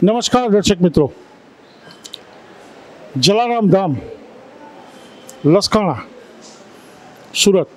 નમસ્કાર દર્શક મિત્રો, જલારામ ધામ લસકાણા સુરત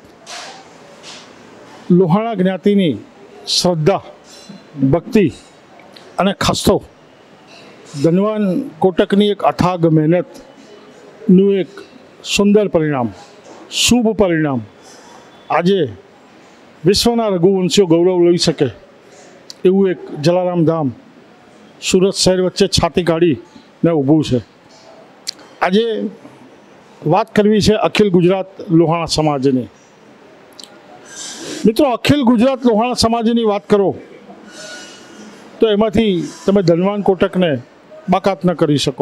લોહાણા જ્ઞાતિની શ્રદ્ધા, ભક્તિ અને ખાસ્તો ધનવાન કોટકની એક અથાગ મહેનતનું એક સુંદર પરિણામ, શુભ પરિણામ આજે વિશ્વના રઘુવંશીઓ ગૌરવ લઈ શકે એવું એક જલારામ ધામ સુરત શહેર વચ્ચે છાતી કાઢીને ઊભું છે। આજે વાત કરવી છે અખિલ ગુજરાત લોહાણા સમાજની। મિત્રો, અખિલ ગુજરાત લોહાણા સમાજની વાત કરો તો એમાંથી તમે ધનવાન કોટકને બાકાત ન કરી શકો।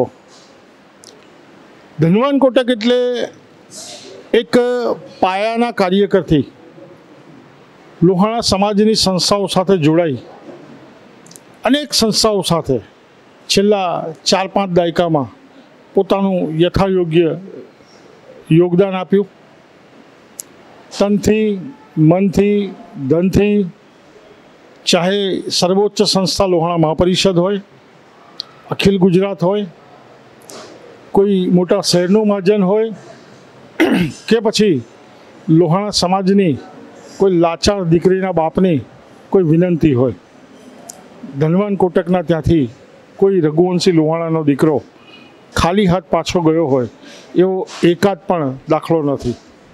ધનવાન કોટક એટલે એક પાયાના કાર્યકરથી લોહાણા સમાજની સંસ્થાઓ સાથે જોડાઈ અનેક સંસ્થાઓ સાથે છેલ્લા 4-5 દાયકામાં પોતાનું યથાયોગ્ય યોગદાન આપ્યું। તનથી, મનથી, ધનથી, ચાહે સર્વોચ્ચ સંસ્થા લોહાણા મહાપરિષદ હોય, અખિલ ગુજરાત હોય, કોઈ મોટા શહેરનું મહાજન હોય કે પછી લોહાણા સમાજની કોઈ લાચાર દીકરીના બાપની કોઈ વિનંતી હોય, ધનવાન કોટકના ત્યાંથી કોઈ રઘુવંશી લોહાણાનો દીકરો ખાલી હાથ પાછો ગયો હોય એવો એકાદ પણ દાખલો નથી।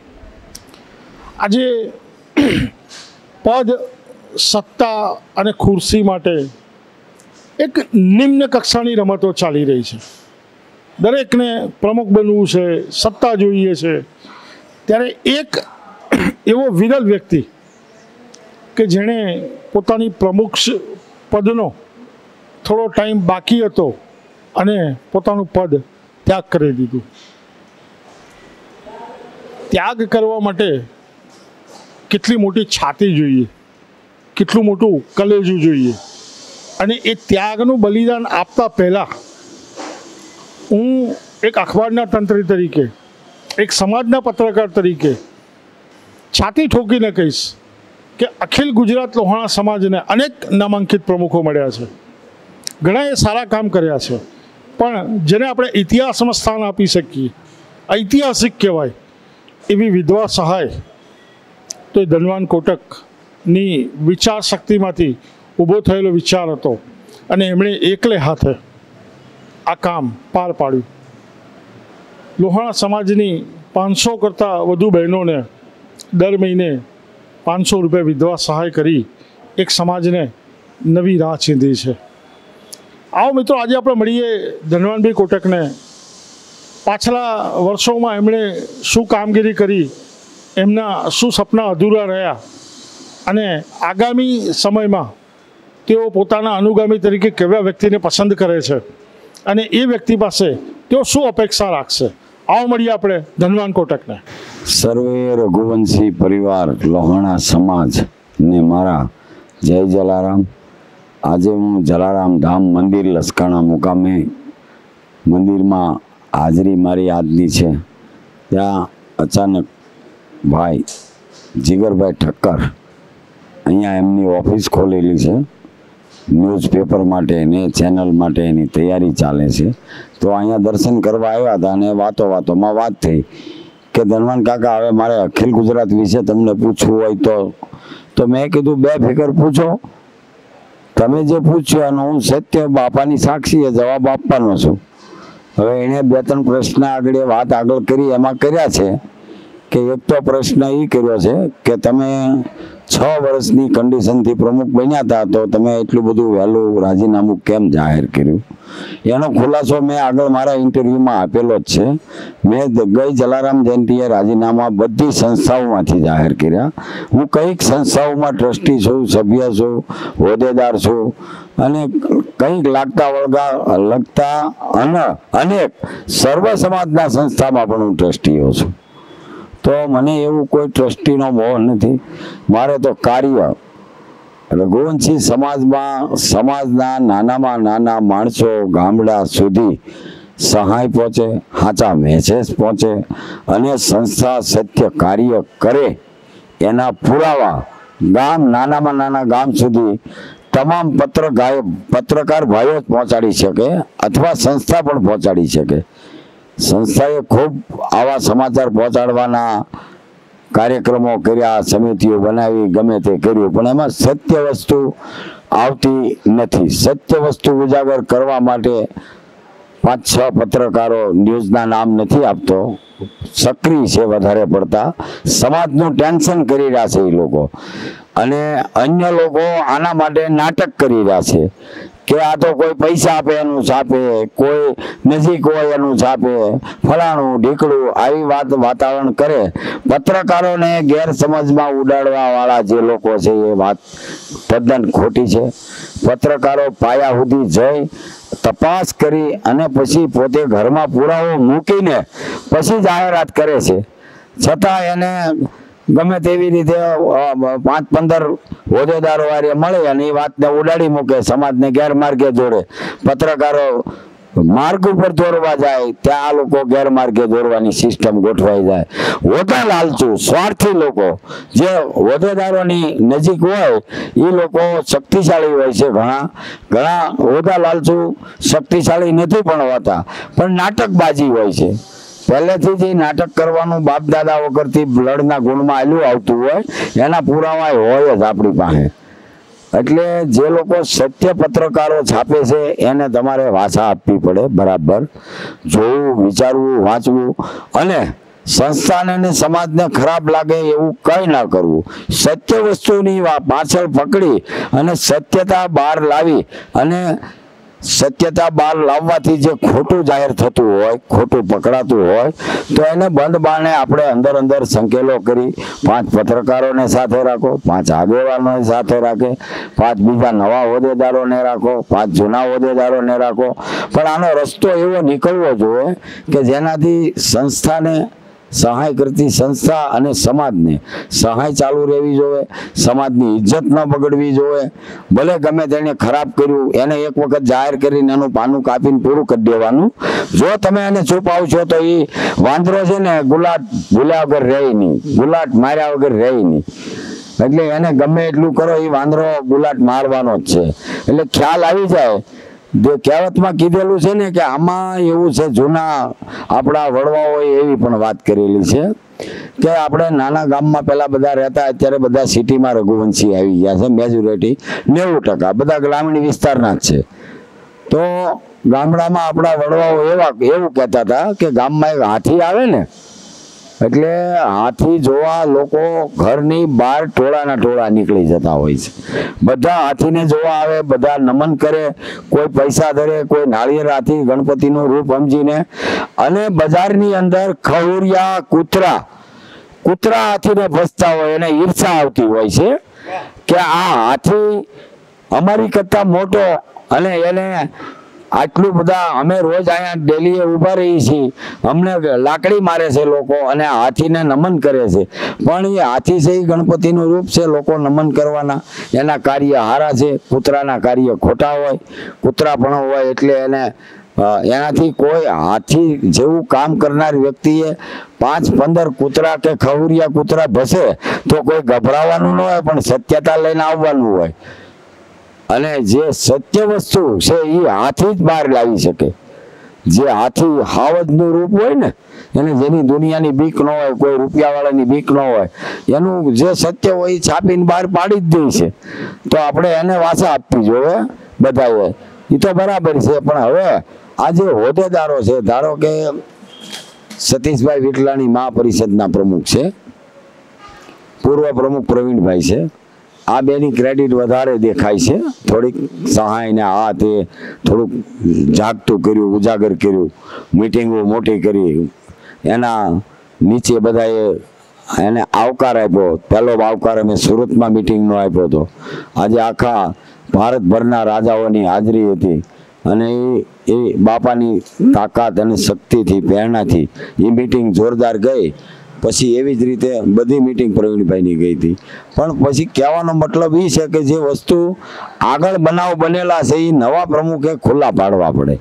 આજે પદ, સત્તા અને ખુરશી માટે એક નિમ્ન કક્ષાની રમતો ચાલી રહી છે। દરેકને પ્રમુખ બનવું છે, સત્તા જોઈએ છે, ત્યારે એક એવો વિરલ વ્યક્તિ કે જેણે પોતાની પ્રમુખ પદનો થોડો ટાઈમ બાકી હતો અને પોતાનું પદ ત્યાગ કરી દીધું। ત્યાગ કરવા માટે કેટલી મોટી છાતી જોઈએ, કેટલું મોટું કલેજું જોઈએ, અને એ ત્યાગનું બલિદાન આપતા પહેલાં હું એક અખબારના તંત્રી તરીકે, એક સમાજના પત્રકાર તરીકે છાતી ઠોકીને કહીશ કે અખિલ ગુજરાત લોહાણા સમાજને અનેક નામાંકિત પ્રમુખો મળ્યા છે, ઘણાએ સારા કામ કર્યા છે, પણ જેને આપણે ઇતિહાસમાં સ્થાન આપી શકીએ, ઐતિહાસિક કહેવાય એવી વિધવા સહાય તો એ ધનવાન કોટકની વિચાર શક્તિમાંથી ઊભો થયેલો વિચાર હતો અને એમણે એકલે હાથે આ કામ પાર પાડ્યું। લોહાણા સમાજની 500 કરતાં વધુ બહેનોને દર મહિને 500 રૂપિયા વિધવા સહાય કરી એક સમાજને નવી રાહ ચીંધી છે। આવો મિત્રો, આજે આપણે મળીએ ધનવાનભાઈ કોટકને। પાછલા વર્ષોમાં એમણે શું કામગીરી કરી, એમના શું સપના અધૂરા રહ્યા અને આગામી સમયમાં તેઓ પોતાના અનુગામી તરીકે કેવા વ્યક્તિને પસંદ કરે છે અને એ વ્યક્તિ પાસે તેઓ શું અપેક્ષા રાખશે। આવો મળીએ આપણે ધનવાન કોટકને। સર્વે રઘુવંશી પરિવાર લોહાણા સમાજ ને મારા જય જલારામ। આજે હું જલારામ ધામ મંદિર લસકાણા મુકામે મંદિરમાં હાજરી મારી આજની છે। ત્યાં અચાનક ભાઈ જીગરભાઈ ઠક્કર અહીંયા એમની ઓફિસ ખોલેલી છે, ન્યૂઝપેપર માટે ને ચેનલ માટે એની તૈયારી ચાલે છે। તો અહીંયા દર્શન કરવા આવ્યા હતા અને વાતોમાં વાત થઈ કે ધનવાન કાકા, હવે મારે અખિલ ગુજરાત વિશે તમને પૂછવું હોય તો મેં કીધું 2 ફિકર પૂછો, તમે જે પૂછ્યું એનો હું સત્ય બાપાની સાક્ષીએ જવાબ આપવાનો છું। હવે એણે 2-3 પ્રશ્ન વાત આગળ કરી, એમાં કર્યા છે કે એક તો પ્રશ્ન એ કર્યો છે કે તમે 6 વર્ષની કન્ડિશનથી પ્રમુખ બન્યા હતા તો તમે એટલું બધું વહેલું રાજીનામું કેમ જાહેર કર્યું? એનો ખુલાસો મેં આગળ મારા ઇન્ટરવ્યૂમાં આપેલો જ છે। મેં ગઈ જલારામ જયંતિએ રાજીનામા બધી સંસ્થાઓમાંથી જાહેર કર્યા। હું કઈક સંસ્થાઓમાં ટ્રસ્ટી છું, સભ્ય છું, હોદ્દેદાર છું અને કંઈક લગતા અનેક સર્વ સમાજના સંસ્થામાં પણ હું ટ્રસ્ટીઓ છું। તો મને એવું કોઈ ટ્રસ્ટીનો મોહ નથી, મારે તો કાર્ય રઘુવંશી સમાજના નાનામાં નાના માણસો ગામડા સુધી સહાય પહોંચે, સાચા મેસેજ પહોંચે અને સંસ્થા સત્ય કાર્ય કરે એના પુરાવા નાનામાં નાના ગામ સુધી તમામ પત્રકાર ભાઈઓ જ પહોંચાડી શકે અથવા સંસ્થા પણ પહોંચાડી શકે. સંસ્થાએ ખૂબ આવા સમાચાર પહોંચાડવાના કાર્યક્રમો કર્યા, સમિતિઓ બનાવી, ગમે તે કર્યું, પણ એમાં સત્ય વસ્તુ આવતી નથી. સત્ય વસ્તુ ઉજાગર કરવા માટે 5-6 પત્રકારો ન્યૂઝના નામ નથી આપતો, સક્રિય છે વધારે પડતા, સમાજનું ટેન્શન કરી રહ્યા છે એ લોકો. અને અન્ય લોકો આના માટે નાટક કરી રહ્યા છે કે આ તો કોઈ પૈસા આપે એનું છાપે, કોઈ નજીક હોય એનું છાપે, ફલાણું ઢીકડું આવી વાતાવરણ કરે. પત્રકારોને ગેરસમજમાં ઉડાડવા વાળા જે લોકો છે એ વાત તદ્દન ખોટી છે. પત્રકારો પાયા સુધી જઈ તપાસ કરી અને પછી પોતે ઘરમાં પુરાવો મૂકીને પછી જાહેરાત કરે છે. છતાં એને ગમે તેવી રીતે 5-15 હોદ્દેદારો વારે મળે અને એ વાતને ઉડાડી મૂકે, સમાજને ગેરમાર્ગે જોડે. પત્રકારો માર્ગ ઉપર દોરવા જાય ત્યાં આ લોકો ગેરમાર્ગે દોરવાની સિસ્ટમ ગોઠવાઈ જાય. હોદ્દા લાલચુ સ્વાર્થી લોકો જે હોદ્દેદારોની નજીક હોય એ લોકો શક્તિશાળી હોય છે. ઘણા હોદ્દા લાલચુ શક્તિશાળી નથી પણ હોતા, પણ નાટકબાજી હોય છે. પહેલેથી જ નાટક કરવાનું બાપ દાદા વગરથી બ્લડના ગુણમાં આલ્યું આવતું હોય, એના પુરાવા હોય જ આપણી પાસે. એટલે જે લોકો સત્ય પત્રકારો છાપે છે એને તમારે વાસા આપવી પડે, બરાબર જોવું, વિચારવું, વાંચવું, અને સંસ્થાને અને સમાજને ખરાબ લાગે એવું કંઈ ના કરવું. સત્ય વસ્તુની પાછળ પકડી અને સત્યતા બહાર લાવી, અને સત્યતા બહાર લાવવાથી જે ખોટું જાહેર થતું હોય, ખોટું પકડાતું હોય, તો એને બંધ બારણે આપણે અંદર સંકેલો કરી 5 પત્રકારોને સાથે રાખો, 5 આગેવાનોને સાથે રાખે, 5 બીજા નવા હોદ્દેદારોને રાખો, 5 જૂના હોદ્દેદારોને રાખો. પણ આનો રસ્તો એવો નીકળવો જોઈએ કે જેનાથી સંસ્થાને સહાય કરતી સંસ્થા અને સમાજને સહાય ચાલુ રહેવી જોઈએ. સમાજની ઇજ્જત ન બગડવી જોઈએ. ભલે ગમે તેને ખરાબ કર્યું એને એક વખત જાહેર કરીને એનું પાનું કાપીને પૂરું કરી દેવાનું. જો તમે એને છુપાવશો તો એ વાંદરો છે ને ગુલાટ ભૂલ્યા વગર રહે નહીં, ગુલાટ માર્યા વગર રહે નહીં. એટલે એને ગમે એટલું કરો એ વાંદરો ગુલાટ મારવાનો જ છે. એટલે ખ્યાલ આવી જાય. જે કહેવતમાં કીધેલું છે ને કે આમાં એવું છે, જૂના આપણા વડવાઓએ એવી પણ વાત કરેલી છે કે આપણે નાના ગામમાં પેલા બધા રહેતા, અત્યારે બધા સિટીમાં રઘુવંશી આવી ગયા છે. મેજોરિટી 90% બધા ગ્રામીણ વિસ્તારના જ છે. તો ગામડામાં આપણા વડવાઓ એવું કહેતા હતા કે ગામમાં એક હાથી આવે ને એટલે હાથી જોવા લોકો ઘરની બહાર ટોળાના ટોળા નીકળી જતા હોય છે. બધા હાથીને જોવા આવે, બધા નમન કરે, કોઈ પૈસા ધરે, કોઈ નાળિયેર હાથી ગણપતિનું રૂપ સમજીને. અને બજારની અંદર ખવરિયા કૂતરા હાથીને ફસતા હોય, એને ઈર્ષા આવતી હોય છે કે આ હાથી અમારી કરતા મોટો, અને એને આટલું બધા અમે રોજ અહીંયા ડેલીએ ઊભા રહીએ છીએ, અમને લાકડી મારે છે લોકો અને હાથીને નમન કરે છે. પણ એ હાથી છે એ ગણપતિનું રૂપ છે, લોકો નમન કરવાના. એના કાર્ય હારા છે, કૂતરાના કાર્ય ખોટા હોય, કૂતરા પણ હોય. એટલે એનાથી કોઈ હાથી જેવું કામ કરનાર વ્યક્તિએ 5-15 કૂતરા કે ખવરિયા કૂતરા ભસે તો કોઈ ગભરાવાનું ન હોય, પણ સત્યતા લઈને આવવાનું હોય. અને જે સત્ય વસ્તુ છે એ હાથી જ બહાર લાવી શકે. જે હાથી હાવજનું રૂપ હોય ને, એને જેની દુનિયાની બીક ન હોય, કોઈ રૂપિયાવાળાની બીક ન હોય, એનું જે સત્ય હોય એ છાપીને બહાર પાડી જ દે છે. તો આપણે એને વાસા આપવી જોઈએ બધાએ. એ તો બરાબર છે. પણ હવે આ જે હોદ્દેદારો છે, ધારો કે સતીશભાઈ વિટલાણી મહાપરિષદના પ્રમુખ છે, પૂર્વ પ્રમુખ પ્રવીણભાઈ છે. આ બેની ક્રેડિટ વધારે દેખાય છે. થોડીક સહાય ને આ તે થોડુંક જાગતું કર્યું, ઉજાગર કર્યું, મિટિંગો મોટી કરી, એના નીચે બધાએ એને આવકાર આપ્યો. પહેલો આવકાર અમે સુરતમાં મિટિંગનો આપ્યો હતો. આજે આખા ભારતભરના રાજાઓની હાજરી હતી, અને એ બાપાની તાકાત અને શક્તિથી, પ્રેરણાથી એ મિટિંગ જોરદાર ગઈ. પછી એવી જ રીતે બધી મિટિંગ પ્રવીણભાઈની ગઈ હતી. પણ પછી કહેવાનો મતલબ એ છે કે જે વસ્તુ આગળ બનાવ બનેલા છે એ નવા પ્રમુખે ખુલ્લા પાડવા પડે.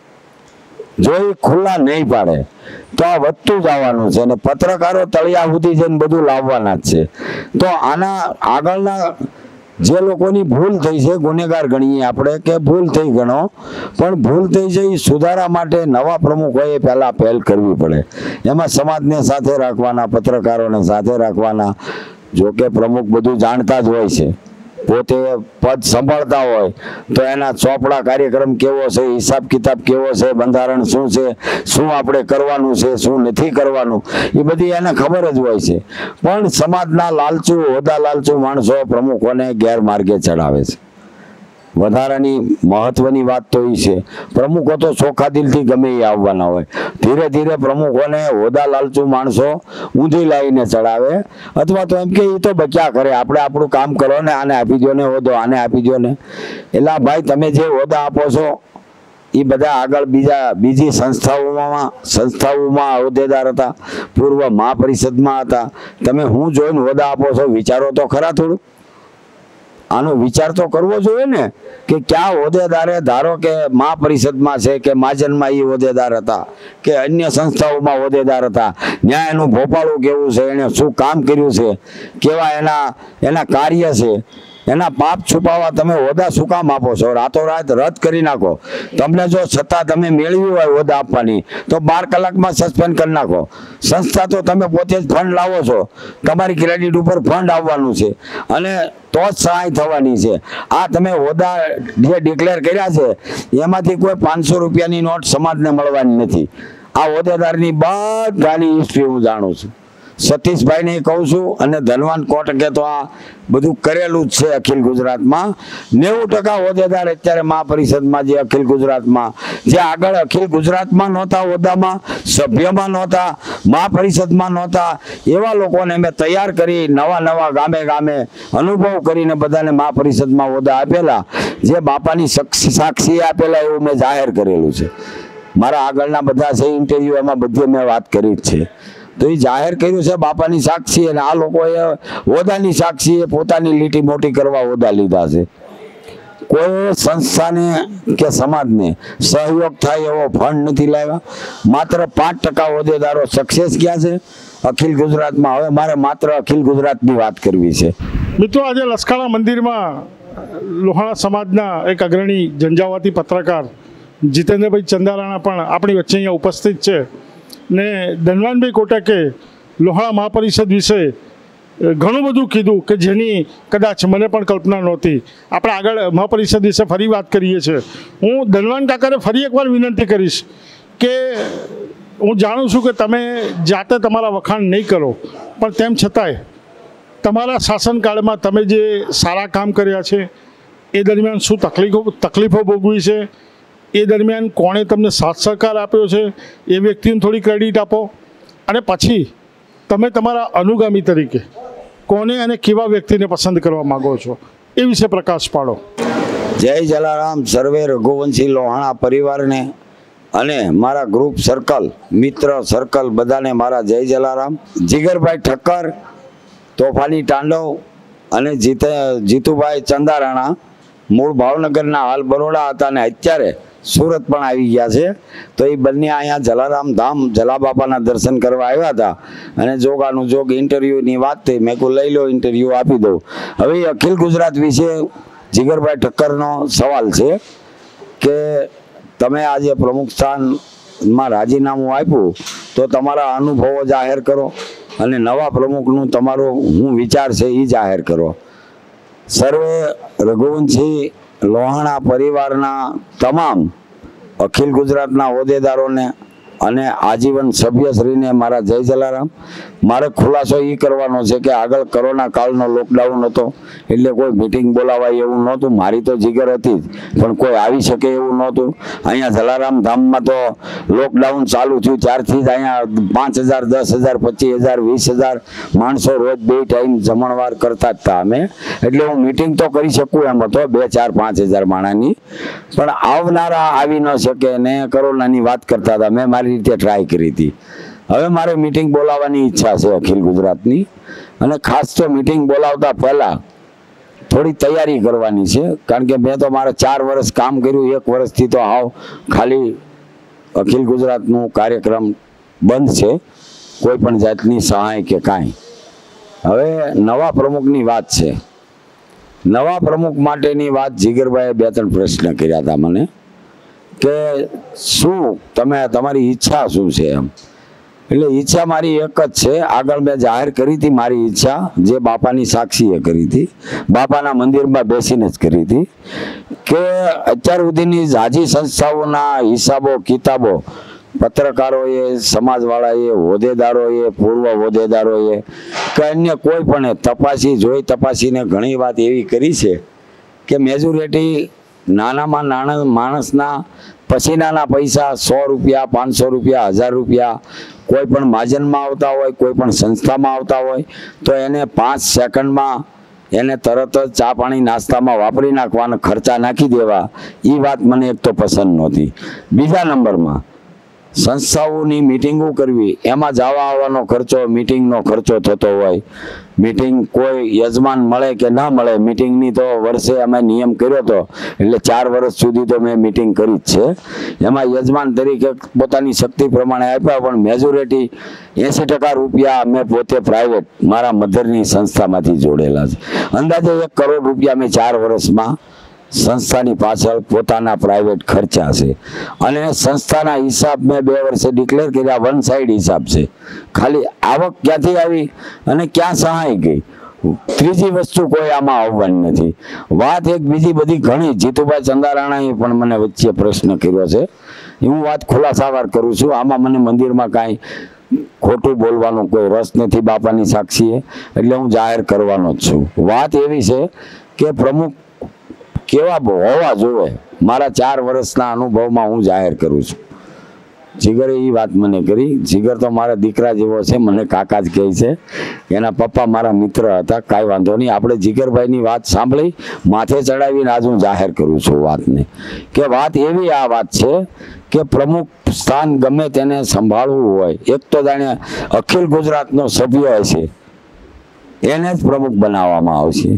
જો એ ખુલ્લા નહીં પાડે તો આ વધતું જવાનું છે, અને પત્રકારો તળિયા સુધી જઈને બધું લાવવાના જ છે. તો આના આગળના જે લોકોની ભૂલ થઈ છે, ગુનેગાર ગણીએ આપણે કે ભૂલ થઈ ગણો, પણ ભૂલ થઈ છે એ સુધારા માટે નવા પ્રમુખોએ પહેલા પહેલ કરવી પડે. એમાં સમાજને સાથે રાખવાના, પત્રકારોને સાથે રાખવાના. જો કે પ્રમુખ બધું જાણતા જ હોય છે, પોતે પદ સંભાળતા હોય તો એના ચોપડા કાર્યક્રમ કેવો છે, હિસાબ કિતાબ કેવો છે, બંધારણ શું છે, શું આપણે કરવાનું છે, શું નથી કરવાનું, એ બધી એને ખબર જ હોય છે. પણ સમાજના લાલચુ, હોદ્દા લાલચુ માણસો પ્રમુખોને ગેરમાર્ગે ચડાવે છે. વધારાની મહત્વની વાત તો એ છે, પ્રમુખો તો ચોખ્ખા દિલથી ગમે એ આવવાના હોય. ધીરે ધીરે પ્રમુખોને હોદ્દા લાલચુ માણસો ઊંધી લાવીને ચડાવે, અથવા તો એમ કે એ તો બચ્યા કરે, આપણે આપણું કામ કરો ને, આને આપી દો ને હોદ્દો, આને આપી દો ને. એટલે ભાઈ તમે જે હોદ્દા આપો છો એ બધા આગળ બીજી સંસ્થાઓમાં હોદ્દેદાર હતા, પૂર્વ મહાપરિષદમાં હતા. તમે હું જોઈને હોદ્દા આપો છો, વિચારો તો ખરા થોડું. આનો વિચાર તો કરવો જોઈએ ને કે ક્યાં હોદ્દેદારે, ધારો કે મહાપરિષદમાં છે કે મહાજનમાં એ હોદ્દેદાર હતા કે અન્ય સંસ્થાઓમાં હોદ્દેદાર હતા, ન્યાય એનું ભોપાળું કેવું છે, એને શું કામ કર્યું છે, કેવા એના કાર્ય છે, એના પાપ છુપાવવા તમે હોદ્દા શું કામ આપો છો? રાતોરાત રદ કરી નાખો. તમને જો સત્તા તમે મેળવી હોય હોદ્દા આપવાની તો 12 કલાકમાં સસ્પેન્ડ કરી નાખો. સંસ્થા તો તમે પોતે જ ફંડ લાવો છો, તમારી ક્રેડિટ ઉપર ફંડ આવવાનું છે અને તો જ સહાય થવાની છે. આ તમે હોદ્દા જે ડિક્લેર કર્યા છે એમાંથી કોઈ 500 રૂપિયાની નોટ સમાજને મળવાની નથી. આ હોદ્દેદારની બધાની હિસ્ટ્રી હું જાણું છું. સતીશભાઈને કહું છું, અને ધનવાન કોટકે તો આ બધું કરેલું જ છે અખિલ ગુજરાતમાં. 90% હોદ્દેદાર અત્યારે મહાપરિષદમાં, જે અખિલ ગુજરાતમાં, જે આગળ અખિલ ગુજરાતમાં નહોતા હોદ્દામાં, સભ્યમાં નહોતા, મહાપરિષદમાં નહોતા, એવા લોકોને મેં તૈયાર કરી નવા ગામે ગામે અનુભવ કરીને બધાને મહાપરિષદમાં હોદ્દા આપેલા. જે બાપાની સાક્ષીએ આપેલા એવું મેં જાહેર કરેલું છે. મારા આગળના બધા છે ઇન્ટરવ્યુ, એમાં બધી મેં વાત કરી જ છે. તો એ જાહેર કર્યું છે બાપાની સાક્ષી, અને આ લોકોએ હોદ્દાની સાક્ષીએ પોતાની લીટી મોટી કરવા હોદ્દા લીધા છે. કોઈ સંસ્થાને કે સમાજને સહયોગ થાય એવો ફંડ નથી લાવ્યા. માત્ર 5% હોદ્દેદારો સક્સેસ ગયા છે અખિલ ગુજરાતમાં. હવે મારે માત્ર અખિલ ગુજરાતની વાત કરવી છે. મિત્રો, આજે લસકાણા મંદિરમાં લોહાણા સમાજના એક અગ્રણી ઝંઝાવાતી પત્રકાર જીતેન્દ્રભાઈ ચંદારાણા પણ આપણી વચ્ચે અહીંયા ઉપસ્થિત છે. ને ધનવાનભાઈ કોટકે લોહાણા મહાપરિષદ વિશે ઘણું બધું કીધું કે જેની કદાચ મને પણ કલ્પના નહોતી. આપણે આગળ મહાપરિષદ વિશે ફરી વાત કરીએ છીએ. હું ધનવાન કાકાને ફરી એકવાર વિનંતી કરીશ કે હું જાણું છું કે તમે જાતે તમારા વખાણ નહીં કરો, પણ તેમ છતાંય તમારા શાસનકાળમાં તમે જે સારા કામ કર્યા છે એ દરમિયાન શું તકલીફો ભોગવી છે, એ દરમિયાન કોણે તમને સાથ સહકાર આપ્યો છે, એ વ્યક્તિને થોડી ક્રેડિટ આપો. અને પછી તમે તમારા અનુગામી તરીકે કોને અને કેવા વ્યક્તિને પસંદ કરવા માગો છો એ વિશે પ્રકાશ પાડો. જય જલારામ સર્વે રઘુવંશી લોહાણા પરિવારને અને મારા ગ્રુપ સર્કલ, મિત્ર સર્કલ બધાને મારા જય જલારામ. જીગરભાઈ ઠક્કર, તોફાની તાંડવ અને જીતુભાઈ ચંદારાણા મૂળ ભાવનગરના, હાલ બરોડા હતા અને અત્યારે સુરત પણ આવી ગયા છે. તો એ બંને અહીંયા જલારામ ધામ જલાબાપાના દર્શન કરવા આવ્યા હતા અને જોગાનું જોગ ઇન્ટરવ્યુની વાત થઈ. મેં કહું લઈ લો, ઇન્ટરવ્યુ આપી દઉં. હવે અખિલ ગુજરાત વિશે જીગરભાઈ ઠક્કરનો સવાલ છે કે તમે આજે પ્રમુખ સ્થાનમાં રાજીનામું આપ્યું તો તમારા અનુભવો જાહેર કરો અને નવા પ્રમુખનું તમારો શું વિચાર છે એ જાહેર કરો. સર્વે રઘુવંશી લોહાણા પરિવારના તમામ અખિલ ગુજરાતના હોદ્દેદારોને અને આજીવન સભ્યશ્રીને મારા જય જલારામ. મારે ખુલાસો એ કરવાનો છે કે આગળ કોરોના કાળનો લોકડાઉન હતો એટલે કોઈ મિટિંગ બોલાવાય એવું નહોતું. મારી તો જીગર હતી જ, પણ કોઈ આવી શકે એવું નહોતું. અહીંયા જલારામ ધામમાં તો લોકડાઉન ચાલુ થયું ત્યારથી જ અહીંયા 5,000, 10,000, 25,000, 20,000 માણસો રોજ 2 ટાઈમ જમણવાર કરતા જ હતા અમે. એટલે હું મિટિંગ તો કરી શકું એમ હતો 2, 4, 5,000 માણસની, પણ આવનારા આવી ન શકે ને કોરોનાની વાત કરતા હતા. મેં મારી રીતે ટ્રાય કરી હતી. હવે મારે મિટિંગ બોલાવવાની ઈચ્છા છે અખિલ ગુજરાતની, અને ખાસ તો મિટિંગ બોલાવતા પહેલા થોડી તૈયારી કરવાની છે. કારણ કે મેં તો મારા 4 વર્ષ કામ કર્યું, 1 વર્ષથી તો હાવ ખાલી અખિલ ગુજરાતનું કાર્યક્રમ બંધ છે, કોઈ પણ જાતની સહાય કે કાંઈ. હવે નવા પ્રમુખની વાત છે. નવા પ્રમુખ માટેની વાત જીગરભાઈએ 2-3 પ્રશ્ન કર્યા હતા મને કે શું તમારી ઈચ્છા શું છે એમ. એટલે ઈચ્છા મારી એક જ છે, આગળ મેં જાહેર કરી હતી મારી ઈચ્છા, જે બાપાની સાક્ષીએ કરી હતી, બાપાના મંદિરમાં બેસીને જ કરી હતી, કે અત્યાર સુધીની જાજી સંસ્થાઓના હિસાબો કિતાબો પત્રકારોએ, સમાજવાળાએ, હોદ્દેદારોએ, પૂર્વ હોદ્દેદારોએ કે અન્ય કોઈ પણ તપાસીને ઘણી વાત એવી કરી છે કે મેજોરિટી નાનામાં નાના માણસના પસીનાના પૈસા 100 રૂપિયા, 500 રૂપિયા, 1000 રૂપિયા કોઈ પણ મહાજનમાં આવતા હોય, કોઈ પણ સંસ્થામાં આવતા હોય તો એને 5 સેકન્ડમાં એને તરત જ ચા પાણી નાસ્તામાં વાપરી નાખવાના, ખર્ચા નાખી દેવા, એ વાત મને એક તો પસંદ નહોતી. બીજા નંબરમાં સંસ્થાઓની મિટિંગો કરવી, એમાં જવા આવવાનો ખર્ચો, મિટિંગનો ખર્ચો થતો હોય. મિટિંગ કોઈ યજમાન મળે કે ના મળે, મિટિંગની તો વર્ષે અમે નિયમ કર્યો હતો, એટલે 4 વર્ષ સુધી તો મેં મિટિંગ કરી જ છે. એમાં યજમાન તરીકે પોતાની શક્તિ પ્રમાણે આપ્યા, પણ મેજોરિટી 80% રૂપિયા મેં પોતે પ્રાઇવેટ મારા મધરની સંસ્થામાંથી જોડેલા છે. અંદાજે 1 કરોડ રૂપિયા મેં 4 વર્ષમાં સંસ્થાની પાછળ પોતાના પ્રાઇવેટ ખર્ચા છે. અને સંસ્થાના હિસાબ મેં 2 વર્ષે ડિક્લેર કર્યા, 1 સાઈડ હિસાબ છે. ખાલી આવક ક્યાંથી આવી અને ક્યાં સહાય ગઈ, ત્રીજી વસ્તુ કોઈ આમાં આવવાની નથી. વાત એક બીજી બધી ઘણી, જીતુભાઈ ચંદારાણાએ પણ મને વચ્ચે પ્રશ્ન કર્યો છે, હું વાત ખુલાસાવાર કરું છું. આમાં મને મંદિરમાં કાંઈ ખોટું બોલવાનો કોઈ રસ નથી બાપાની સાક્ષીએ, એટલે હું જાહેર કરવાનો જ છું. વાત એવી છે કે પ્રમુખ કેવા હોવા જોવે, મારા 4 વર્ષના અનુભવમાં હું જાહેર કરું છું. જીગરે એ વાત મને કરી. જીગર તો મારા દીકરા જેવો છે, મને કાકા જ કહે છે. એના પપ્પા મારા મિત્ર હતા, કાંઈ વાંધો નહીં. આપણે જીગરભાઈની વાત સાંભળી, માથે ચડાવીને આજ હું જાહેર કરું છું વાતને, કે વાત એવી આ વાત છે કે પ્રમુખ સ્થાન ગમે તેને સંભાળવું હોય, એક તો જાણે અખિલ ગુજરાતનો સભ્ય હશે એને જ પ્રમુખ બનાવવામાં આવશે.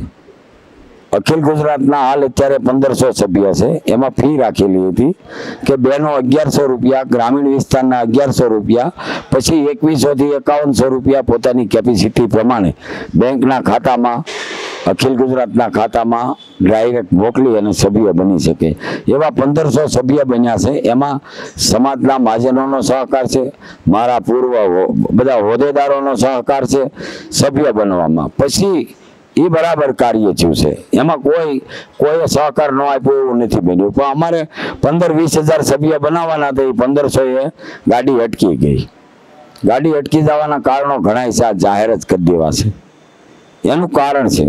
અખિલ ગુજરાતના હાલ અત્યારે 1500 સભ્ય છે. એમાં ફી રાખેલી હતી કે બેનો 1100 રૂપિયા, ગ્રામીણ વિસ્તારના 1100 રૂપિયા, પછી 2100 થી 5100 રૂપિયા પોતાની કેપેસિટી પ્રમાણે બેંકના ખાતામાં, અખિલ ગુજરાતના ખાતામાં ડાયરેક્ટ મોકલી અને સભ્ય બની શકે. એવા 1500 સભ્ય બન્યા છે. એમાં સમાજના મહાજનોનો સહકાર છે, મારા પૂર્વ બધા હોદ્દેદારોનો સહકાર છે સભ્ય બનવામાં. પછી એ બરાબર કાર્ય થયું છે, એમાં કોઈ સહકાર ન આપ્યો એવું નથી બન્યું. પણ અમારે 15-20 હજાર સભ્ય બનાવવાના હતા, એ 1500 ગાડી અટકી ગઈ. ગાડી અટકી જવાના કારણો ઘણા હિસાબ જાહેર જ કરી દેવા છે. એનું કારણ છે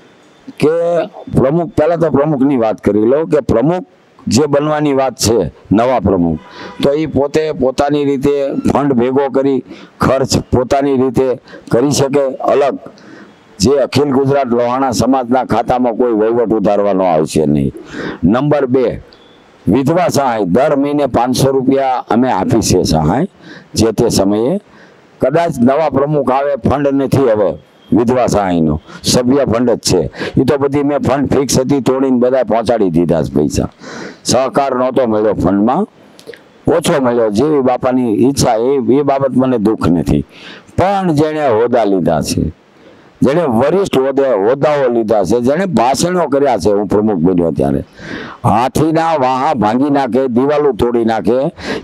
કે પ્રમુખ, પહેલા તો પ્રમુખની વાત કરી લો કે પ્રમુખ જે બનવાની વાત છે, નવા પ્રમુખ, તો એ પોતે પોતાની રીતે ફંડ ભેગો કરી ખર્ચ પોતાની રીતે કરી શકે. અલગ જે અખિલ ગુજરાત લોહાણા સમાજના ખાતામાં કોઈ વહીવટ ઉતારવાનો આવશે નહીં. નંબર 2, વિધવા સહાય દર મહિને 500 રૂપિયા અમે આપી છે સહાય. જે તે સમયે કદાચ નવા પ્રમુખ આવે, ફંડ નથી હવે વિધવા સહાયનો, સભ્ય ફંડ જ છે. એ તો બધી મેં ફંડ ફિક્સ હતી તોડીને બધા પહોંચાડી દીધા પૈસા. સહકાર નહોતો મળ્યો, ફંડમાં ઓછો મળ્યો. જેવી બાપાની ઈચ્છા એ બાબત મને દુઃખ નથી. પણ જેણે હોદ્દા લીધા છે, જેણે વરિષ્ઠ હોદ્દાઓ લીધા છે, જેણે ભાષણો કર્યા છે, હું પ્રમુખ બન્યો ત્યારે હાથીના વાહા ભાંગી નાખે, દિવાલો તોડી નાખે,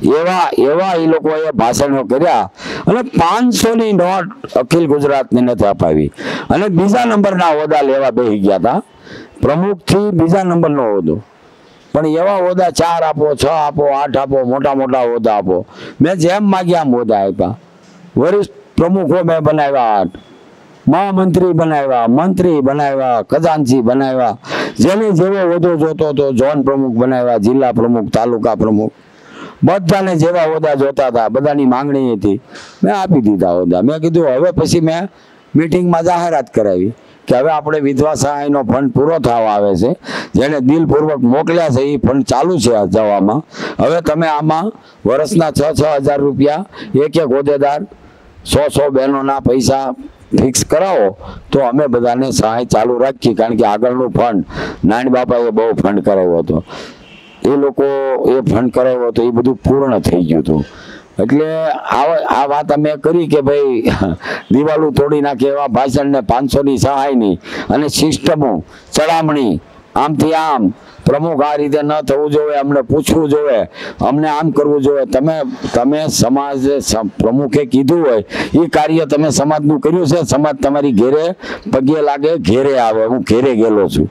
એવા એ લોકોએ ભાષણો કર્યા. અને 500ની નોટ અખિલ ગુજરાતને નથી અપાવી. અને બીજા નંબરના હોદ્દા લેવા બેસી ગયા હતા. પ્રમુખથી બીજા નંબરનો હોદ્દો, પણ એવા હોદ્દા 4 આપો, 6 આપો, 8 આપો, મોટા મોટા હોદ્દા આપો. મેં જેમ માગ્યા આમ હોદ્દા આપ્યા. વરિષ્ઠ પ્રમુખો મેં બનાવ્યા 8, મહામંત્રી બનાવ્યા, મંત્રી બનાવ્યા, ખજાનચી બનાવ્યા, જેને જેવો હોદ્દો જોતો હતો ઝોન પ્રમુખ બનાવ્યા, જિલ્લા પ્રમુખ, તાલુકા પ્રમુખ, બધાને જેવા હોદ્દા જોતા હતા, બધાની માંગણી હતી, મેં આપી દીધા હોદ્દા. મેં કીધું હવે પછી મેં મિટિંગમાં જાહેરાત કરાવી કે હવે આપણે વિધવા સહાયનો ફંડ પૂરો થવા આવે છે, જેને દિલપૂર્વક મોકલ્યા છે એ ફંડ ચાલુ છે જવામાં. હવે તમે આમાં વર્ષના 6-6 હજાર રૂપિયા એક હોદ્દેદાર 100 બહેનોના પૈસા ફિક્સ કરાવો તો અમે બધાને સહાય ચાલુ રાખીએ. કારણ કે આગળનું ફંડ નાની બાપાએ બહુ ફંડ કરાવ્યો હતો, એ લોકો એ ફંડ કરાવ્યો હતો, એ બધું પૂર્ણ થઈ ગયું હતું. એટલે આ વાત અમે કરી કે ભાઈ દિવાલો તોડી નાખે એવા ભાષણ ને 500ની સહાય નહીં અને સિસ્ટમો ચડામણી આમથી આમ પ્રમુખ આ રીતે ન થવું જોઈએ, અમને પૂછવું જોઈએ, અમને આમ કરવું જોઈએ. તમે સમાજ પ્રમુખે કીધું હોય એ કાર્ય તમે સમાજનું કર્યું છે. સમાજ તમારી ઘેરે પગે લાગે, ઘેરે આવે. હું ઘેરે ગયેલો છું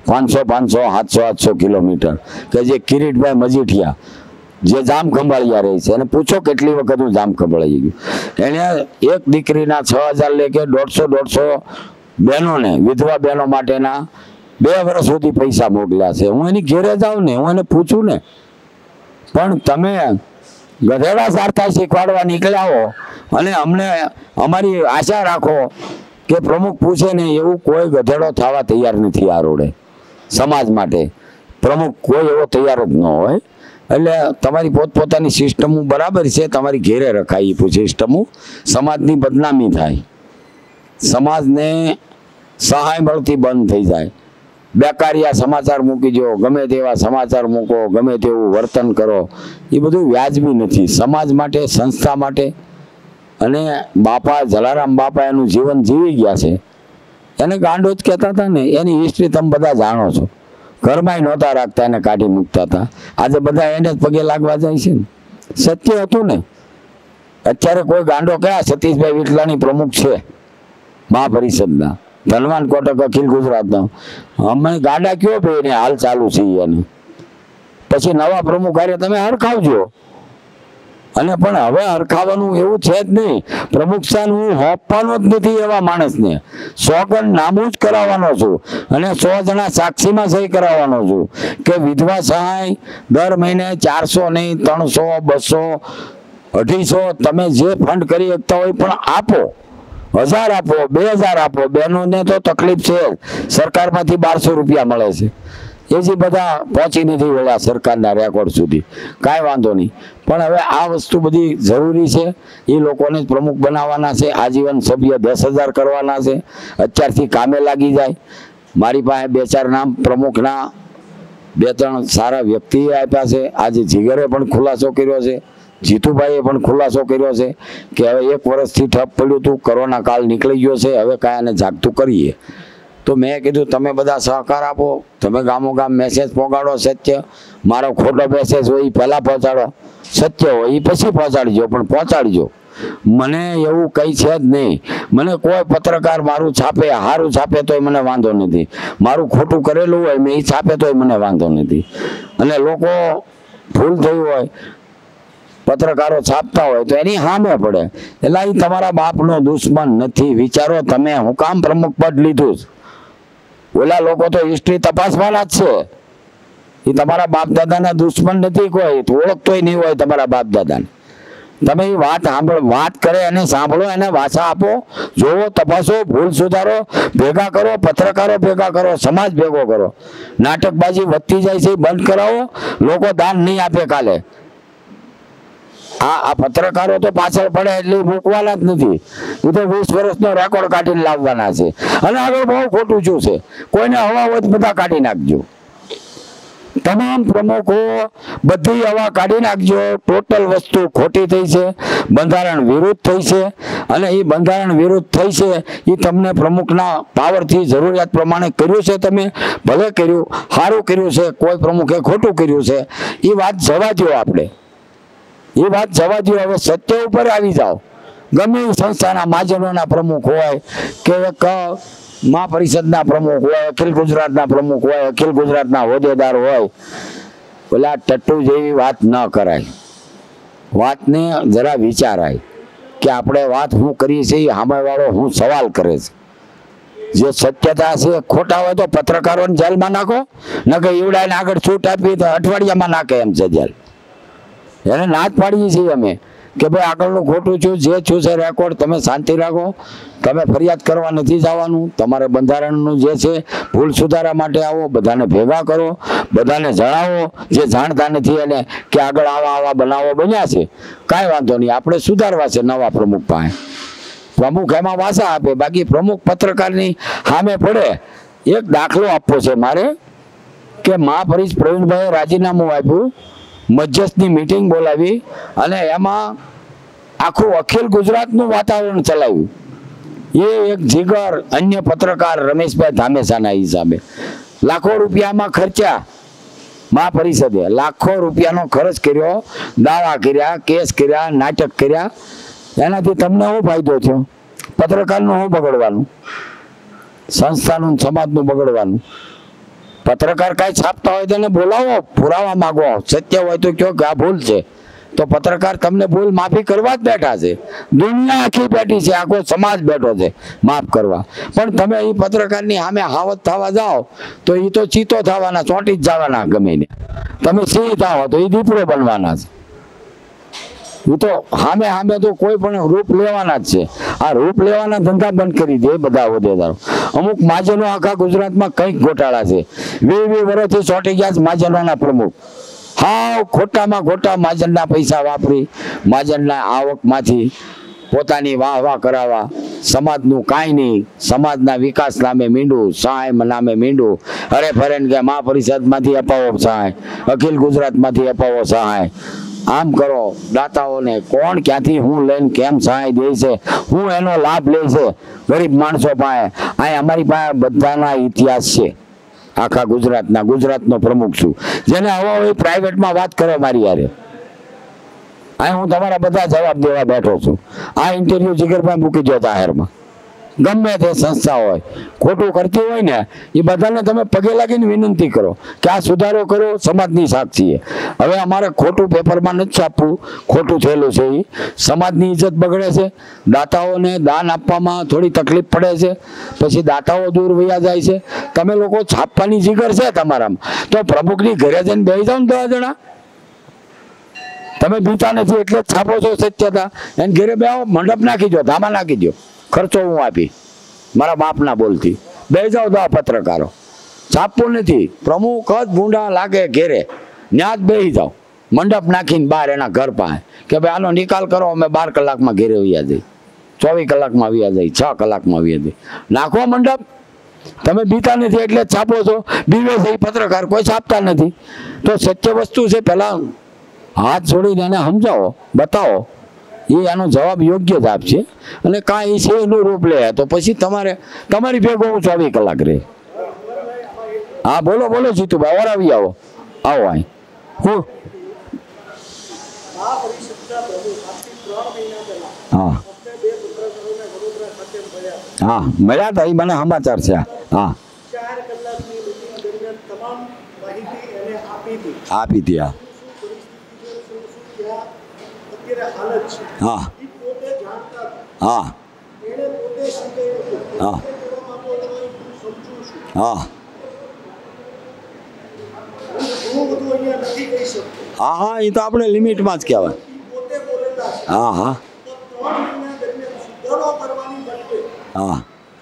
500 700 કિલોમીટર કે જે કિરીટભાઈ મજીઠિયા જે જામ ખંભાળિયા રહે છે એને પૂછો કેટલી વખત હું જામ ખંભાળી ગયું. એને એક દીકરીના 6000 લે કે 150 બહેનોને, વિધવા બહેનો માટેના 2 વર્ષ સુધી પૈસા મોકલ્યા છે. હું એની ઘેરે જાઉં ને, હું એને પૂછું ને. પણ તમે ગધેડા સારતા શીખવાડવા નીકળ્યા હો અને અમને અમારી આશા રાખો કે પ્રમુખ પૂછે ને, એવું કોઈ ગધેડો થવા તૈયાર નથી આ રોડે. સમાજ માટે પ્રમુખ કોઈ એવો તૈયાર જ ન હોય. એટલે તમારી પોતપોતાની સિસ્ટમો બરાબર છે, તમારી ઘેરે રખાય એ સિસ્ટમો. સમાજની બદનામી થાય, સમાજને સહાય મળતી બંધ થઈ જાય. બેકારિયા સમાચાર મૂકી દો, ગમે તેવા સમાચાર મૂકો, ગમે તેવું વર્તન કરો, એ બધું વ્યાજબી નથી સમાજ માટે, સંસ્થા માટે. અને બાપા જલારામ બાપા એનું જીવન જીવી ગયા છે. એને ગાંડો જ કહેતા હતા ને, એની હિસ્ટ્રી તમે બધા જાણો છો. ઘરમાં નહોતા રાખતા, એને કાઢી મૂકતા હતા. આજે બધા એને જ પગે લાગવા જાય છે ને. સત્ય હતું ને. અત્યારે કોઈ ગાંડો કયા સતીશભાઈ વિટલાણી પ્રમુખ છે મહાપરિષદના, ધનવાન કોટક અખિલ ગુજરાતના. અમે ગાંડા કયો ભાઈ ને હાલ ચાલુ છે એને. પછી નવા પ્રમુખ હારે તમે હરખાવજો. અને પણ હવે હરખાવાનું એવું છે જ નહીં. પ્રમુખ સ્થાન હું હોપવાનો જ નથી એવા માણસને. 100 નામું જ કરાવવાનો છું અને 100 જણા સાક્ષીમાં સહી કરાવવાનો છું કે વિધવા સહાય દર મહિને 400 નહીં, 300, 200, 250 તમે જે ફંડ કરી શકતા હોય પણ આપો. 1000 આપો, 2000 આપો. બહેનોને તો તકલીફ છે. સરકારમાંથી 1200 રૂપિયા મળે છે. એ જે બધા પહોંચી નથી વળ્યા સરકારના રેકોર્ડ સુધી. કાંઈ વાંધો નહીં. પણ હવે આ વસ્તુ બધી જરૂરી છે. એ લોકોને જ પ્રમુખ બનાવવાના છે. આજીવન સભ્ય 10,000 કરવાના છે. અત્યારથી કામે લાગી જાય. મારી પાસે 2-4 નામ પ્રમુખના 2-3 સારા વ્યક્તિએ આપ્યા છે. આજે જીગરે પણ ખુલાસો કર્યો છે, જીતુભાઈએ પણ ખુલાસો કર્યો છે કે હવે 1 વર્ષથી ઠપ પડ્યું હતું, કોરોના કાળ નીકળી ગયો છે, હવે કાંઈ એને જાગતું કરીએ. તો મેં કીધું તમે બધા સહકાર આપો, તમે ગામો ગામ મેસેજ પહોંચાડો. સત્ય મારો ખોટો મેસેજ હોય એ પહેલાં પહોંચાડો, સત્ય હોય એ પછી પહોંચાડજો, પણ પહોંચાડજો. મને એવું કંઈ છે જ નહીં. મને કોઈ પત્રકાર મારું છાપે, સારું છાપે તોય મને વાંધો નથી. મારું ખોટું કરેલું હોય મેં એ છાપે તોય મને વાંધો નથી. અને લોકો ભૂલ થઈ હોય, પત્રકારો છાપતા હોય તો એની સામે પડે. એટલે એ તમારા બાપનો દુશ્મન નથી. વિચારો તમે, હું કામ પ્રમુખ પદ લીધું જ. ઓલા લોકો તો હિસ્ટ્રી તપાસવાના જ છે. એ તમારા બાપ દાદાના દુશ્મન નથી કોઈ. ઓળખતોય નહીં હોય તમારા બાપ દાદાને. તમે એ વાત સાંભળો, વાત કરે એને સાંભળો, એને વાસા આપો, જોવો, તપાસો, ભૂલ સુધારો, ભેગા કરો, પત્રકારો ભેગા કરો, સમાજ ભેગો કરો. નાટકબાજી વધતી જાય છે, બંધ કરાવો. લોકો દાન નહીં આપે કાલે. આ પત્રકારો તો પાછળ પડે એટલે મૂકવાના જ નથી. એ તો 20 વર્ષનો રેકોર્ડ કાઢીને લાવવાના છે. અને આગળ બહુ ખોટું શું છે, કોઈને હવા હોય બધા કાઢી નાખજો. તમામ પ્રમુખો બધી હવા કાઢી નાખજો. ટોટલ વસ્તુ ખોટી થઈ છે, બંધારણ વિરુદ્ધ થઈ છે. અને એ બંધારણ વિરુદ્ધ થઈ છે એ તમને પ્રમુખના પાવરથી જરૂરિયાત પ્રમાણે કર્યું છે. તમે ભલે કર્યું, સારું કર્યું છે, કોઈ પ્રમુખે ખોટું કર્યું છે, એ વાત જવા દો. આપણે એ વાત જવા દો. હવે સત્ય ઉપર આવી જાઓ. ગમે એ સંસ્થાના મહાજનોના પ્રમુખ હોય કે એક મહાપરિષદના પ્રમુખ હોય, અખિલ ગુજરાતના પ્રમુખ હોય, અખિલ ગુજરાતના હોદ્દેદાર હોય, પેલા ટટ્ટુ જેવી વાત ન કરાય. વાતને જરા વિચારાય કે આપણે વાત શું કરીએ છીએ, સામેવાળો શું સવાલ કરે છે. જે સત્યતા છે ખોટા હોય તો પત્રકારોને જેલમાં નાખો, ન કે ઈવડાને આગળ છૂટ આપી તો અઠવાડિયામાં નાખે એમ છે જેલ. એને ના જ પાડીએ છીએ અમે કે ભાઈ આગળનું ખોટું છું, જે છું છે રેકોર્ડ, તમે શાંતિ રાખો. તમે ફરિયાદ કરવા નથી જવાનું. તમારે બંધારણનું જે છે ભૂલ સુધારા માટે આવો, બધાને ભેગા કરો, બધાને જણાવો જે જાણતા નથી એને કે આગળ આવા બનાવો બન્યા છે. કાંઈ વાંધો નહીં, આપણે સુધારવા છે નવા પ્રમુખ પાસે. પ્રમુખ એમાં વાસા આપે, બાકી પ્રમુખ પત્રકારની સામે પડે. એક દાખલો આપવો છે મારે કે મહાપરિષદ પ્રવીણભાઈએ રાજીનામું આપ્યું, મધ્યસ્થની મીટિંગ બોલાવી અને એમાં આખું અખિલ ગુજરાતનું વાતાવરણ ચલાવ્યું. એ એક જીગર અન્ય પત્રકાર રમેશભાઈ ધામેસાના હિસાબે લાખો રૂપિયામાં ખર્ચા. મહાપરિષદે લાખો રૂપિયાનો ખર્ચ કર્યો, દાવા કર્યા, કેસ કર્યા, નાટક કર્યા. એનાથી તમને શું ફાયદો થયો? પત્રકારનું શું બગડવાનું? સંસ્થાનું સમાજનું બગડવાનું. પત્રકાર કાંઈ છાપતા હોય તેને બોલાવો, પુરાવા માગો. સત્ય હોય તો કયો કે આ ભૂલ છે, તો પત્રકાર તમને ભૂલ માફી કરવા જ બેઠા છે. દુનિયા આખી બેઠી છે, આખો સમાજ બેઠો છે માફ કરવા. પણ તમે એ પત્રકારની સામે હાવત થવા જાઓ તો એ તો ચીતો થવાના, ચોંટી જ જવાના. ગમે ને તમે સિંહ થાઓ તો એ દીપડો બનવાના છે. એ તો સામે તો કોઈ પણ રૂપ લેવાના જ છે. આ રૂપ લેવાના ધંધા બંધ કરી દે બધા હોદ્દેદારો. અમુક મહાજનો આખા ગુજરાતમાં કંઈક ગોટાળા છે. 20 વર્ષથી ચોંટી ગયા છે મહાજનોના પ્રમુખ. હાવ ખોટામાં ખોટા મહાજનના પૈસા વાપરી, મહાજનના આવકમાંથી પોતાની વાહ કરાવવા. સમાજનું કાંઈ નહીં, સમાજના વિકાસ નામે મીંડું, સહાય નામે મીંડું. અરે ફરેન કે મહાપરિષદમાંથી અપાવો સહાય, અખિલ ગુજરાતમાંથી અપાવો સહાય. આમ કરો. દાતાઓને કોણ ક્યાંથી હું લઈને કેમ સહાય દે છે, હું એનો લાભ લે છે ગરીબ માણસો પાસે. અહીં અમારી પાસે બધાના ઇતિહાસ છે આખા ગુજરાતનો પ્રમુખ છું. જેને હવે હોય પ્રાઇવેટમાં વાત કરો મારી યારે. અહીં હું તમારા બધા જવાબ દેવા બેઠો છું. આ ઇન્ટરવ્યુ જીગરભાઈ મૂકી દો જાહેરમાં. ગમે તે સંસ્થા હોય ખોટું કરતી હોય ને એ બધાને તમે પગે લાગીને વિનંતી કરો કે આ સુધારો કરો. સમાજની સાક્ષીએ હવે અમારે ખોટું પેપરમાં નથી છાપવું. ખોટું થયેલું છે એ સમાજની ઇજ્જત બગડે છે. દાતાઓને દાન આપવામાં થોડી તકલીફ પડે છે, પછી દાતાઓ દૂર વયા જાય છે. તમે લોકો છાપવાની જીગર છે તમારામાં તો પ્રમુખની ઘરે જઈને બેસી જાઓ ને 10 જણા. તમે બીતા નથી એટલે જ છાપો છો સત્યતા. એને ઘરે બેહો, મંડપ નાખી દો, ધામા નાખી દો, ખર્ચો હું આપી મારા બાપના બોલથી. બે જાઓ 10 પત્રકારો. છાપવું નથી. પ્રમુખ જ ભૂંડા લાગે ઘેરે, ત્યાં જ બેસી જાઓ મંડપ નાખીને બહાર એના ઘર પાસે કે ભાઈ આનો નિકાલ કરો, અમે 12 કલાકમાં ઘેરે વયા જઈ, 24 કલાકમાં વયા જઈ, 6 કલાકમાં વયા જઈ. નાખો મંડપ. તમે બીતા નથી એટલે જ છાપો છો. બીવે છે પત્રકાર કોઈ છાપતા નથી. તો સત્ય વસ્તુ છે, પહેલા હાથ જોડીને એને સમજાવો, બતાવો. એ આનો જવાબ યોગ્ય જ આપશે. અને કાંઈ છે એનું રૂપ લે તો પછી તમારી ભેગો હું 24 કલાક રહે. હા બોલો જીતુભાઈ, ઓરાવી આવો અહીં. હું હા મળ્યા હતા, એ મને સમાચાર છે. હા આપી હતી. હા હા હા હા હા એ તો આપણે લિમિટમાં જ કહેવાય. હા હા હા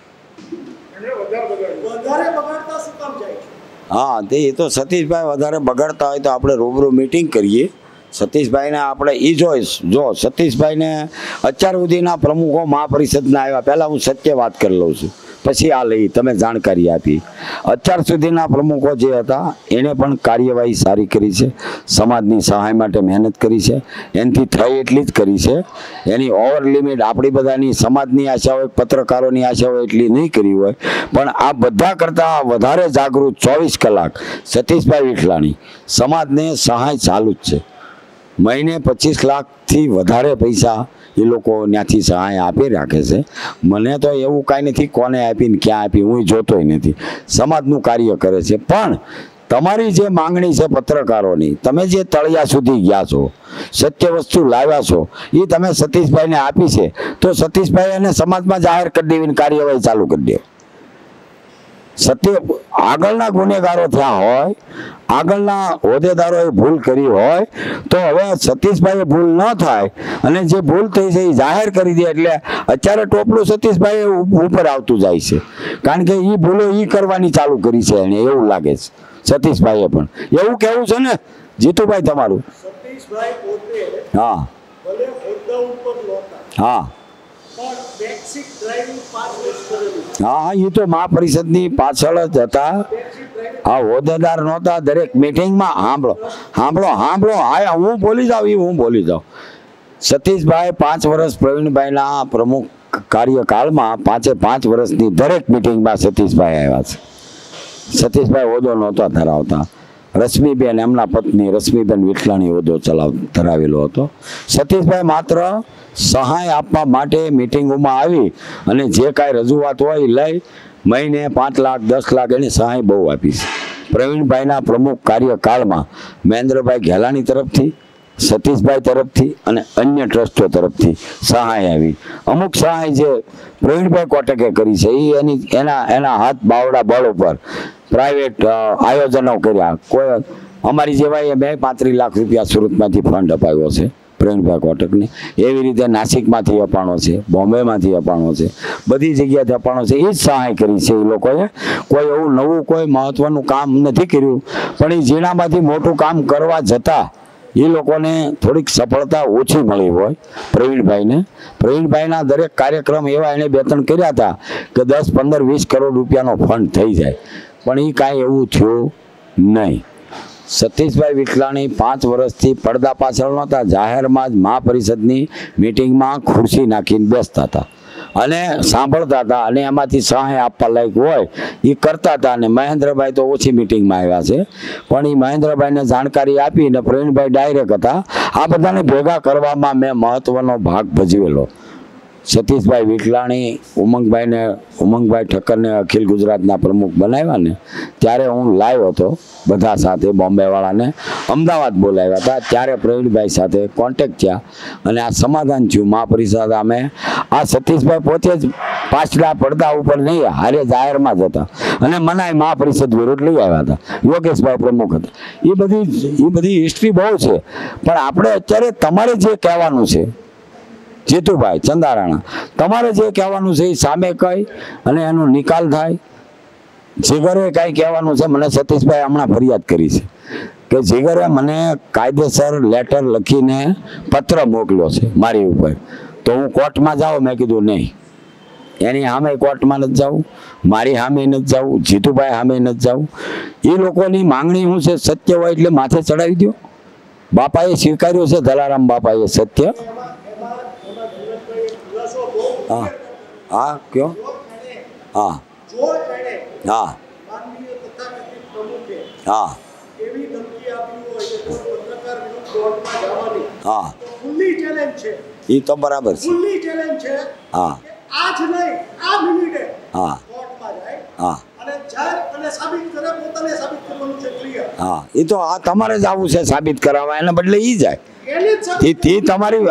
હા તે તો સતીશભાઈ વધારે બગાડતા હોય તો આપણે રૂબરૂ મીટિંગ કરીએ. સતીશભાઈને આપણે જો સતીશભાઈને અત્યાર સુધીના પ્રમુખો મહાપરિષદના આવ્યા. પહેલાં હું સત્ય વાત કરી લઉં છું, પછી આ લઈ તમે જાણકારી આપી. અત્યાર સુધીના પ્રમુખો જે હતા એણે પણ કાર્યવાહી સારી કરી છે. સમાજની સહાય માટે મહેનત કરી છે. એનાથી થઈ એટલી જ કરી છે. એની ઓવર લિમિટ આપણી બધાની સમાજની આશા હોય, પત્રકારોની આશા હોય એટલી નહીં કરી હોય. પણ આ બધા કરતાં વધારે જાગૃત 24 કલાક સતીશભાઈ વિઠલાણી. સમાજને સહાય ચાલુ જ છે. મહિને 25 લાખથી વધારે પૈસા એ લોકો ત્યાંથી સહાય આપી રાખે છે. મને તો એવું કાંઈ નથી કોને આપીને ક્યાં આપી, હું જોતોય નથી. સમાજનું કાર્ય કરે છે. પણ તમારી જે માંગણી છે પત્રકારોની, તમે જે તળિયા સુધી ગયા છો, સત્ય વસ્તુ લાવ્યા છો, એ તમે સતીશભાઈને આપી છે તો સતીશભાઈ એને સમાજમાં જાહેર કરી દેવીને કાર્યવાહી ચાલુ કરી દે. સત્ય આગળના ગુનેગારો થયા હોય, આગળના હોદ્દેદારોએ ભૂલ કરી હોય તો હવે સતીશભાઈએ ભૂલ ન થાય અને જે ભૂલ થઈ છે એ જાહેર કરી દે. એટલે અત્યારે ટોપલું સતીશભાઈ ઉપર આવતું જાય છે, કારણ કે એ ભૂલો એ કરવાની ચાલુ કરી છે એને એવું લાગે છે. સતીશભાઈએ પણ એવું કહેવું છે ને જીતુભાઈ તમારું? હા હા હા એ તો મહાપરિષદની પાછળ જ હતા. આ હોદ્દેદાર નહોતા. દરેક મિટિંગમાં સાંભળો. હા હું બોલી જાઉં. સતીશભાઈ 5 વર્ષ પ્રવીણભાઈના પ્રમુખ કાર્યકાળમાં 5 વર્ષની દરેક મિટિંગમાં સતીશભાઈ આવ્યા છે. સતીશભાઈ હોદ્દો નહોતા ધરાવતા. રશ્મિબેન એમના પત્ની રશ્મિબેન વિઠલાણી હોદ્દો ધરાવેલો હતો. સતીશભાઈ માત્ર સહાય આપવા માટે મિટિંગોમાં આવી અને જે કાંઈ રજૂઆત હોય એ લઈ મહિને 5 લાખ 10 લાખ એની સહાય બહુ આપી છે. પ્રવીણભાઈના પ્રમુખ કાર્યકાળમાં મહેન્દ્રભાઈ ઘેલાણી તરફથી, સતીશભાઈ તરફથી અને અન્ય ટ્રસ્ટો તરફથી સહાય આવી. અમુક સહાય જે પ્રવીણભાઈ કોટકે કરી છે એ એના હાથ બાવડા બળ ઉપર પ્રાઇવેટ આયોજનો કર્યા. કોઈ અમારી જેવાએ 35 લાખ રૂપિયા સુરતમાંથી ફંડ અપાયો છે પ્રવીણભાઈ કોટકને. એવી રીતે નાસિકમાંથી અપાણો છે, બોમ્બેમાંથી અપાણો છે, બધી જગ્યાથી અપાણો છે. એ જ સહાય કરી છે એ લોકોએ. કોઈ એવું નવું કોઈ મહત્વનું કામ નથી કર્યું, પણ એ ઝીણામાંથી મોટું કામ કરવા જતાં એ લોકોને થોડીક સફળતા ઓછી મળી હોય પ્રવીણભાઈના દરેક કાર્યક્રમ એવા એને 2-3 કર્યા હતા કે 10, 15, 20 કરોડ રૂપિયાનો ફંડ થઈ જાય, પણ એ કાંઈ એવું થયું નહીં. સતીશભાઈ વિઠલાણી 5 વર્ષથી પડદા પાછળ નહોતા, જાહેરમાં જ મહાપરિષદની મિટિંગમાં ખુરશી નાખીને બેસતા હતા અને સાંભળતા હતા અને એમાંથી સહાય આપવા લાયક હોય એ કરતા હતા. અને મહેન્દ્રભાઈ તો ઓછી મિટિંગમાં આવ્યા છે, પણ એ મહેન્દ્રભાઈને જાણકારી આપીને પ્રવીણભાઈ ડાયરેક્ટ હતા. આ બધાને ભેગા કરવામાં મેં મહત્વનો ભાગ ભજવેલો. સતીશભાઈ વિઠલાણી ઉમંગભાઈ ઠક્કરને અખિલ ગુજરાતના પ્રમુખ બનાવ્યા ને ત્યારે હું લાઈવ હતો બધા સાથે. બોમ્બેવાળાને અમદાવાદ બોલાવ્યા હતા, ત્યારે પ્રવીણભાઈ સાથે કોન્ટેક્ટ થયા અને આ સમાધાન થયું. મહાપરિષદ અમે આ સતીશભાઈ પોતે જ પાછલા પડદા ઉપર નહીં, હારે જાહેરમાં જ હતા અને મનાય મહાપરિષદ વિરોધ લઈ આવ્યા હતા. યોગેશભાઈ પ્રમુખ હતા. એ બધી હિસ્ટ્રી બહુ છે, પણ આપણે અત્યારે તમારે જે કહેવાનું છે જીતુભાઈ ચંદારાણા, તમારે જે કહેવાનું છે એ સામે કહી અને એનો નિકાલ થાય. જીગરે કાંઈ કહેવાનું છે, મને સતીશભાઈ હમણાં ફરિયાદ કરી છે કે જીગરે મને કાયદેસર લેટર લખીને પત્ર મોકલ્યો છે મારી ઉપર, તો હું કોર્ટમાં જાઉં. મેં કીધું નહીં, એની સામે કોર્ટમાં નથી જવું, મારી સામે નથી જવું, જીતુભાઈ સામે નથી જવું. એ લોકોની માંગણી શું છે? સત્ય હોય એટલે માથે ચડાવી દો. બાપાએ સ્વીકાર્યું છે, જલારામ બાપાએ સત્ય. હા હા કયો? હા હા હા હા એ તો બરાબર છે. હા હા હા હા એ તો આ તમારે જ આવું છે સાબિત કરાવવા, એને બદલે એ જાય. એ તમારી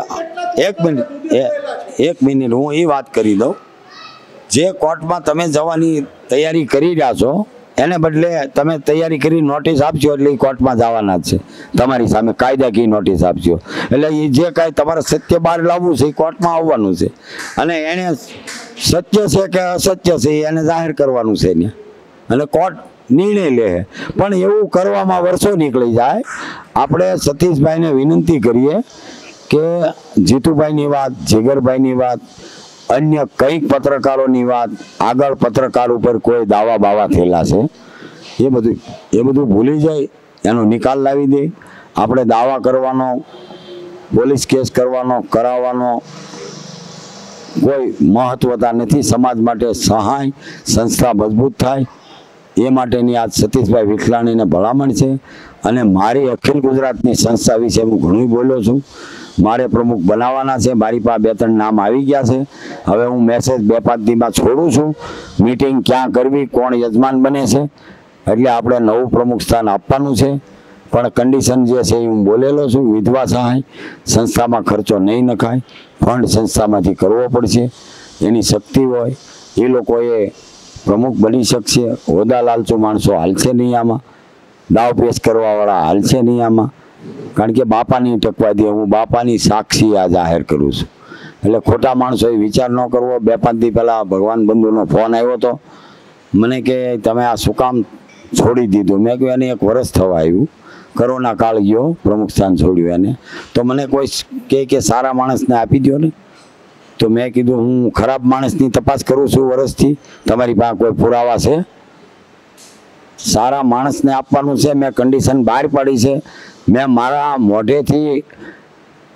એક મિનિટ હું એ વાત કરી દઉં. જે કોર્ટમાં તમે જવાની તૈયારી કરી રહ્યા છો એને બદલે તમે તૈયારી કરી નોટિસ આપજો એટલે એ કોર્ટમાં જવાના જ છે તમારી સામે, કાયદાકીય નોટિસ આપજો. એટલે એ જે કાંઈ તમારે સત્ય બહાર લાવવું છે એ કોર્ટમાં આવવાનું છે અને એને સત્ય છે કે અસત્ય છે એને જાહેર કરવાનું છે ને, અને કોર્ટ નિર્ણય લે. પણ એવું કરવામાં વર્ષો નીકળી જાય. આપણે સતીશભાઈને વિનંતી કરીએ કે જીતુભાઈની વાત, જીગરભાઈની વાત, અન્ય કંઈક પત્રકારોની વાત, આગળ પત્રકાર ઉપર કોઈ દાવા બાવા થયેલા છે એ બધું ભૂલી જાય, એનો નિકાલ લાવી દે. આપણે દાવા કરવાનો, પોલીસ કેસ કરવાનો, કરાવવાનો કોઈ મહત્વતા નથી. સમાજ માટે સહાય, સંસ્થા મજબૂત થાય એ માટેની આજ સતીશભાઈ વિઠલાણીને ભલામણ છે. અને મારી અખિલ ગુજરાતની સંસ્થા વિશે હું ઘણું બોલ્યો છું. મારે પ્રમુખ બનાવવાના છે, મારી પાસે 2-3 નામ આવી ગયા છે. હવે હું મેસેજ 2-5 દીમાં છોડું છું. મીટિંગ ક્યાં કરવી, કોણ યજમાન બને છે, એટલે આપણે નવું પ્રમુખ સ્થાન આપવાનું છે. પણ કન્ડિશન જે છે એ હું બોલેલો છું. વિધવા સહાય સંસ્થામાં ખર્ચો નહીં નખાય, ફંડ સંસ્થામાંથી કરવો પડશે. એની શક્તિ હોય એ લોકોએ પ્રમુખ બની શકશે. હોદ્દા લાલચુ માણસો હાલશે નહીં આમાં, દાવ પેશ કરવાવાળા હાલશે નહીં આમાં. કારણ કે બાપાની ટકવા દે, હું બાપાની સાક્ષી આ જાહેર કરું છું. એટલે ખોટા માણસોએ વિચાર ન કરવો. 2-5 દી પહેલાં ભગવાન બંધુનો ફોન આવ્યો હતો, મને કે તમે આ શું કામ છોડી દીધું? મેં કહ્યું એને 1 વર્ષ થવા આવ્યું, કોરોના કાળ ગયો, પ્રમુખ સ્થાન છોડ્યું એને. તો મને કોઈ કે સારા માણસને આપી દો ને. તો મેં કીધું હું ખરાબ માણસની તપાસ કરું છું વર્ષથી, તમારી પાસે કોઈ પુરાવા છે? સારા માણસને આપવાનું છે. મેં કન્ડિશન બહાર પાડી છે. મેં મારા મોઢેથી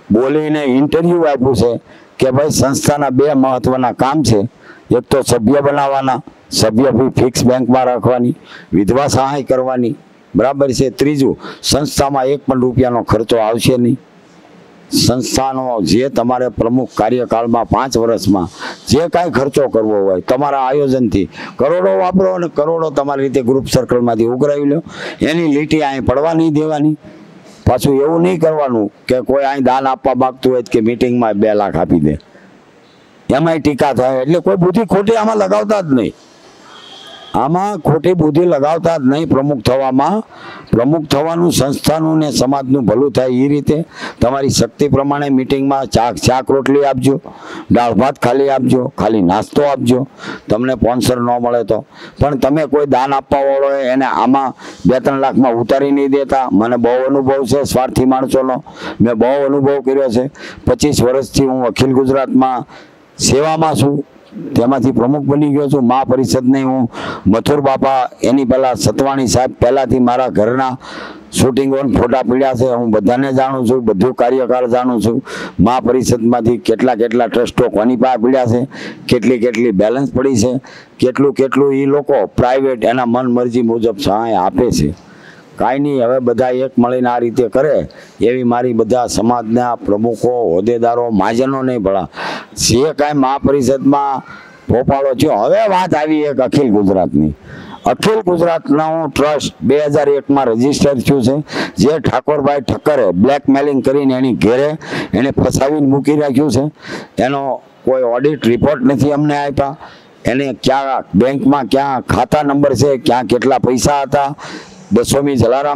બોલીને ઇન્ટરવ્યૂ આપ્યું છે કે ભાઈ સંસ્થાના 2 મહત્વના કામ છે. એક તો સભ્ય બનાવવાના, સભ્ય ફી ફિક્સ બેંકમાં રાખવાની, વિધવા સહાય કરવાની, બરાબર છે. ત્રીજું, સંસ્થામાં 1 પણ રૂપિયાનો ખર્ચો આવશે નહીં. સંસ્થાનો જે તમારે પ્રમુખ કાર્યકાળમાં 5 વર્ષમાં જે કાંઈ ખર્ચો કરવો હોય તમારા આયોજનથી કરોડો વાપરો અને કરોડો તમારી રીતે ગ્રુપ સર્કલમાંથી ઉઘરાવી લો. એની લીટી અહીં પડવા નહીં દેવાની. પાછું એવું નહીં કરવાનું કે કોઈ અહીં દાન આપવા માગતું હોય કે મિટિંગમાં 2 લાખ આપી દે, એમાંય ટીકા થાય. એટલે કોઈ બુદ્ધિ ખોટી આમાં લગાવતા જ નહીં. આમાં ખોટી બુદ્ધિ લગાવતા જ નહીં. પ્રમુખ થવાનું સંસ્થાનું ને સમાજનું ભલું થાય એ રીતે તમારી શક્તિ પ્રમાણે મિટિંગમાં શાક રોટલી આપજો, દાળ ભાત ખાલી આપજો, ખાલી નાસ્તો આપજો. તમને સ્પોન્સર ન મળે તો પણ તમે કોઈ દાન આપવા વાળો હોય એને આમાં 2-3 લાખમાં ઉતારી નહીં દેતા. મને બહુ અનુભવ છે સ્વાર્થી માણસોનો, મેં બહુ અનુભવ કર્યો છે. 25 વર્ષથી હું અખિલ ગુજરાતમાં સેવામાં છું, તેમાંથી પ્રમુખ બની ગયો છું. મહાપરિષદને હું મથુર બાપા એની પહેલાં સતવાણી સાહેબ પહેલાંથી મારા ઘરના શૂટિંગ ઓન ફોટા પડ્યા છે. હું બધાને જાણું છું, બધું કાર્યકાળ જાણું છું. મહાપરિષદમાંથી કેટલા ટ્રસ્ટો કોની પાસે પડ્યા છે, કેટલી બેલેન્સ પડી છે, કેટલું એ લોકો પ્રાઇવેટ એના મન મરજી મુજબ સહાય આપે છે. કાંઈ નહીં, હવે બધા એક મળીને આ રીતે કરે એવી મારી બધા સમાજના પ્રમુખો, હોદ્દેદારો, મહાજનો નહીં ભળા જે કાંઈ મહાપરિષદમાં ભોપાળો થયો. હવે વાત આવી એક અખિલ ગુજરાતની. અખિલ ગુજરાતનો ટ્રસ્ટ 2001માં રજીસ્ટર થયું છે. જે ઠાકોરભાઈ ઠક્કરે બ્લેકમેલિંગ કરીને એની ઘેરે એને ફસાવીને મૂકી રાખ્યું છે. એનો કોઈ ઓડિટ રિપોર્ટ નથી અમને આપ્યા. એને ક્યાં બેંકમાં ક્યાં ખાતા નંબર છે, ક્યાં કેટલા પૈસા હતા. 200મી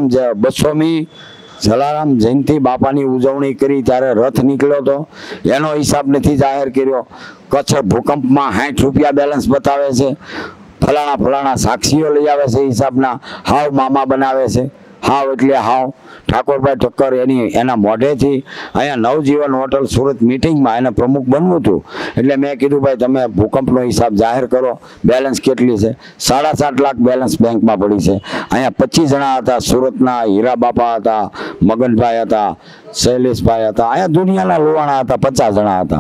જલારામ જયંતિ બાપાની ઉજવણી કરી ત્યારે રથ નીકળ્યો હતો, એનો હિસાબ નથી જાહેર કર્યો. કચ્છ ભૂકંપમાં 60 રૂપિયા બેલેન્સ બતાવે છે. ફલાણા સાક્ષીઓ લઈ આવે છે હિસાબના, હાવ મામા બનાવે છે. હાવ એટલે હાવ. ઠાકોરભાઈ ઠક્કર એના મોઢેથી અહીંયા નવજીવન હોટલ સુરત મિટિંગમાં એને પ્રમુખ બનવું હતું. એટલે મેં કીધું ભાઈ તમે ભૂકંપનો હિસાબ જાહેર કરો, બેલેન્સ કેટલી છે. 7.5 લાખ બેલેન્સ બેંકમાં પડી છે. અહીંયા 25 જણા હતા. સુરતના હીરા બાપા હતા, મગનભાઈ હતા, શૈલેષભાઈ હતા, અહીંયા દુનિયાના લોવાણા હતા, 50 જણા હતા.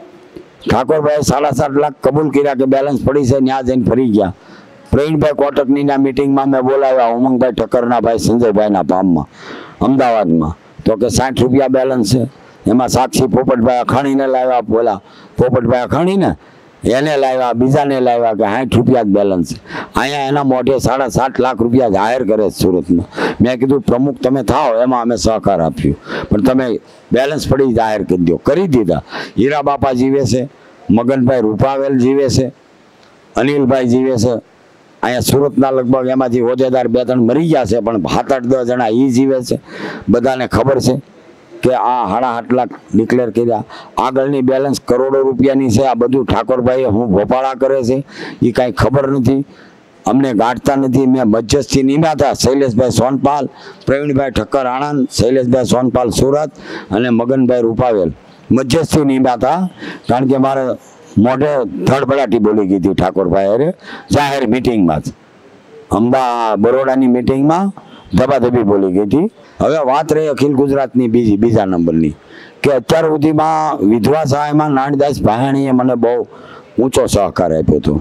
ઠાકોરભાઈ 7.5 લાખ કબૂલ કર્યા કે બેલેન્સ પડી છે, ત્યાં જઈને ફરી ગયા. પ્રવીણભાઈ કોટકનીના મિટિંગમાં મેં બોલાવ્યા ઉમંગભાઈ ઠક્કરના ભાઈ સંજયભાઈના ફાર્મમાં અમદાવાદમાં. તો કે 60 રૂપિયા બેલેન્સ છે. એમાં સાક્ષી પોપટભાઈ અખાણીને લાવ્યા, બોલા પોપટભાઈ અખાણીને એને લાવ્યા, બીજાને લાવ્યા કે 60 રૂપિયા જ બેલેન્સ છે. અહીંયા એના મોઢે 7.5 લાખ રૂપિયા જાહેર કરે છે સુરતમાં. મેં કીધું પ્રમુખ તમે થાઓ, એમાં અમે સહકાર આપ્યું, પણ તમે બેલેન્સ પડી જાહેર કરી દો. કરી દીધા. હીરા બાપા જીવે છે, મગનભાઈ રૂપાવેલ જીવે છે, અનિલભાઈ જીવે છે. અહીંયા સુરતના લગભગ એમાંથી હોદ્દેદાર 2-3 મરી ગયા છે, પણ 7-8-10 જણા એ જીવે છે. બધાને ખબર છે કે આ 8.5 લાખ ડિક્લેર કર્યા. આગળની બેલેન્સ કરોડો રૂપિયાની છે. આ બધું ઠાકોરભાઈએ હું ભોપાળા કરે છે એ કાંઈ ખબર નથી, અમને ગાંઠતા નથી. મેં મધ્યસ્થી નિમ્યા હતા. શૈલેષભાઈ સોનપાલ, પ્રવીણભાઈ ઠક્કર આણંદ, શૈલેષભાઈ સોનપાલ સુરત અને મગનભાઈ રૂપાવેલ મધ્યસ્થી નિમ્યા હતા. કારણ કે મારે મોઢે ધડબડાટી બોલી ગઈ હતી ઠાકોરભાઈ અરે જાહેર મિટિંગમાં જ. અમદાવાદ બરોડાની મિટિંગમાં ધબાધબી બોલી ગઈ હતી. હવે વાત રહી અખિલ ગુજરાતની બીજા નંબરની કે અત્યાર સુધીમાં વિધવા સહાયમાં નાનદાસ ભાયાણીએ મને બહુ ઊંચો સહકાર આપ્યો હતો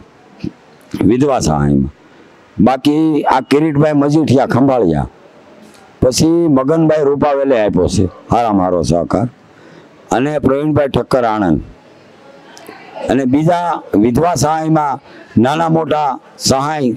વિધવા સહાયમાં. બાકી આ કિરીટભાઈ મજીઠિયા ખંભાળિયા, પછી મગનભાઈ રૂપાવેલે આપ્યો છે હારો સહકાર, અને પ્રવીણભાઈ ઠક્કર આણંદ. અને બીજા વિધવા સહાયમાં નાના મોટા સહાય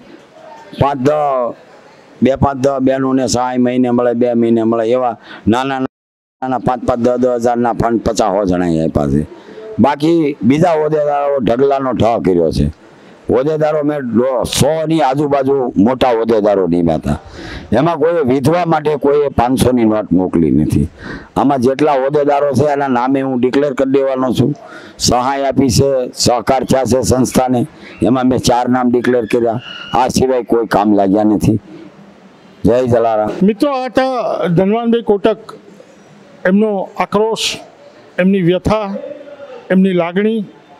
5-10 બહેનોને સહાય મહિને મળે, 2 મહિને મળે, એવા નાના 5-10 હજારના ફંડ 50 જણાએ આપ્યા છે. બાકી બીજા હોદ્દેદારો ઢગલાનો ઠ કર્યો છે. હોદ્દેદારો મેં 100ની આજુબાજુ મોટા હોદ્દેદારો નિમ્યા હતા. એમાં કોઈ વિધવા માટે કોઈ 500ની નોટ મોકલી નથી. આમાં જેટલા હોદ્દેદારો છે એના નામે હું ડિક્લેર કરી દેવાનો છું. સહાય આપી છે, સહકાર થયા છે સંસ્થાને, એમાં મેં 4 નામ ડિક્લેર કર્યા. આ સિવાય કોઈ કામ લાગ્યા નથી. જય જલારામ. મિત્રો, આ હતા ધનવાનભાઈ કોટક. એમનો આક્રોશ, એમની વ્યથા, એમની લાગણી.